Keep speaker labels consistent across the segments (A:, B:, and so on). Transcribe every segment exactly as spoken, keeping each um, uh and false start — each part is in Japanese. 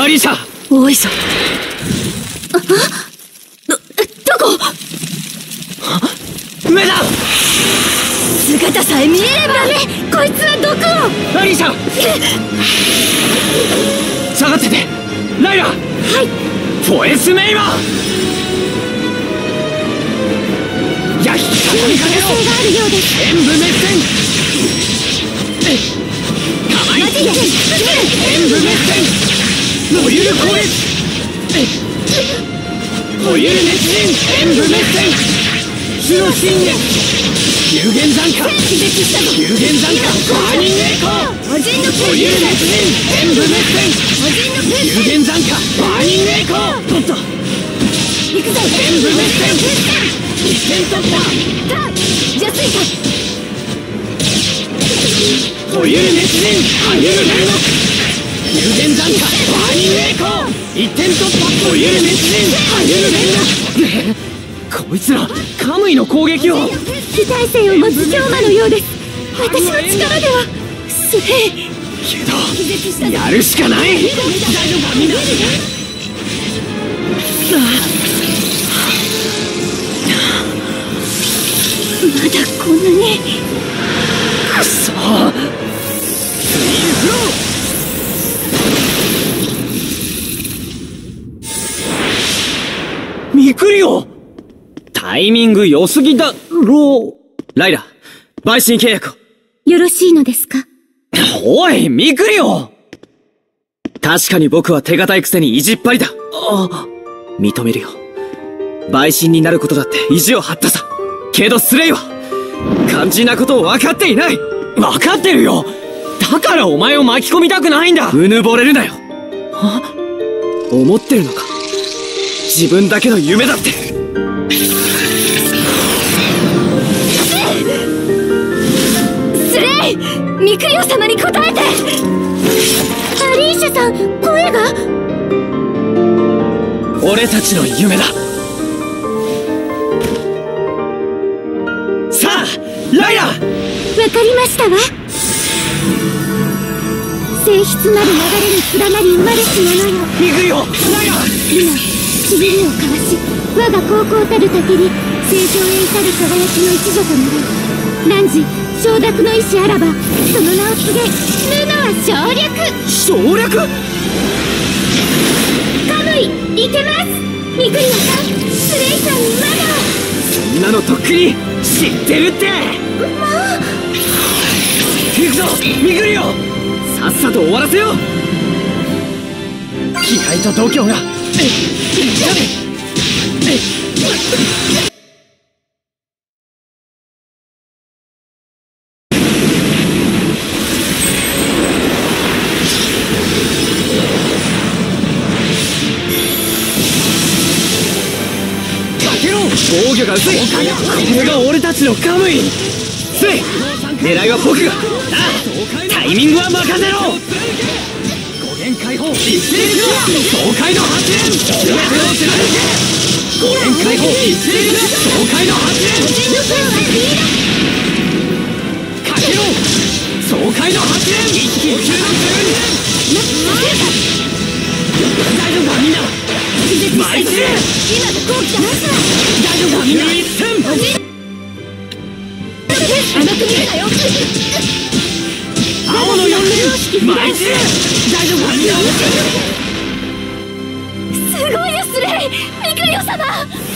A: アリーシャ。
B: おいしょ。あ、ど、どこ？
A: 上だ。
B: 姿さえ見えればね。こいつはどこを？
A: アリーシャ、下がってて。ライラ。はい。フォエスメイマー。や、光にかけろ。
B: があるようです。
A: 演武滅戦。構えて。演武滅戦。燃ゆる攻撃。燃ゆる熱人。演武滅戦。火の信念。有限残火。有限残火。バーニングエコー。燃ゆる熱人。演武滅戦。有限残火。バーニングエコー。取った。行くぞ。演武滅戦。一点突破。
B: 邪水か。
A: 燃ゆる熱人。あゆる煉獄。有限残火。バーニングエコー。一点突破。燃ゆる熱人。あゆる煉獄。こいつらカムイの攻撃を。
B: 非耐性を持つ強魔のようです。私の力ではスレイ。
A: けどやるしかない。大丈夫かみんな。
B: まだこんなに。
A: くそー。スイーフロー。ミクリオ、タイミング良すぎだろう。ライラ、陪審契約を。
B: よろしいのですか？
A: おい、ミクリオ。確かに僕は手堅いくせに意地っ張りだ。あ、認めるよ。陪審になることだって意地を張ったさ。けどスレイは肝心なことを分かっていない。分かってるよ。だからお前を巻き込みたくないんだ。うぬぼれるなよ。は？思ってるのか、自分だけの夢だって。
B: スレイ、ミクリオ様に答えて。アリーシャさん、声が。
A: 俺たちの夢だ。さあ、ライラ。わか
B: りましたわ。性質なる流れに連なり生まれし者よ。
A: ミクリオ、ライラ。
B: 今ちぎりを交わし、我が高校たる竹に正常縁たる輝きの一助となり、汝承諾の意志あらば、その名を告げ、ルナは省略。
A: 省略？
B: カムイ、いけます。ミクリオさん、スレイさんにまだ。
A: そんなのとっくに知ってるって。
B: もう
A: 行くぞ、ミクリオ。さっさと終わらせよう。気合と度胸が防御が薄い。これが俺たちのカムイ。スレイ、狙いは僕が。ああ、タイミングは任せろ。五限解放、一斉に爽快の発言。全てを貫け。五限解放、一斉に爽快の発言。かけろ、爽快の発言。一気に急なん大丈夫かみんな。マイチレ。
B: 今の後期だ。
A: 大丈夫かみんな。一戦。
B: 甘く見るなよ。
A: 青の四連。マイチレ。大丈夫かみんな。
B: すごいよスレイ、ミクリオ様。あ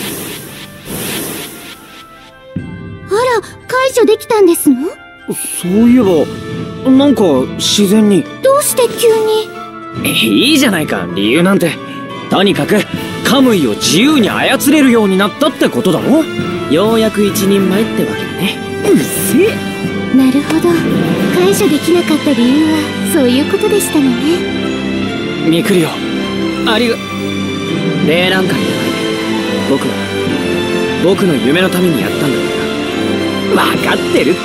B: ら、解除できたんですの？
A: そういえばなんか自然に。
B: どうして急に？
A: いいじゃないか、理由なんて。とにかくカムイを自由に操れるようになったってことだろ。ようやく一人前ってわけだね。うっせえ。
B: なるほど、解除できなかった理由はそういうことでしたのね。
A: ミクリオ、ありが。礼なんか言わないで。僕は僕の夢のためにやったんだから。分かってるって。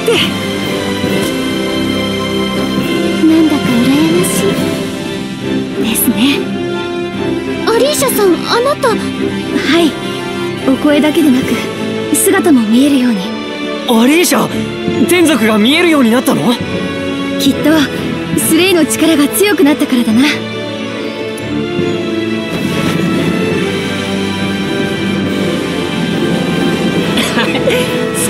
B: なんだか羨ましいですね。アリーシャさん、あなた。はい、お声だけでなく姿も見えるように。
A: アリーシャ、天族が見えるようになったの？
B: きっとスレイの力が強くなったからだな。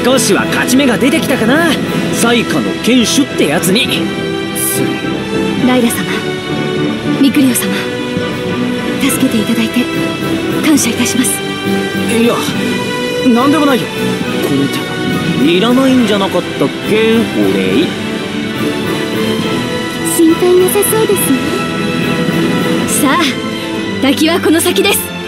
A: 少しは勝ち目が出てきたかな。最下の剣手ってやつに。
B: ライラ様、ミクリオ様、助けていただいて感謝いたします。
A: いや、なんでもないよ。この手いらないんじゃなかったっけ、お礼。
B: 心配なさそうですね。さあ、滝はこの先です。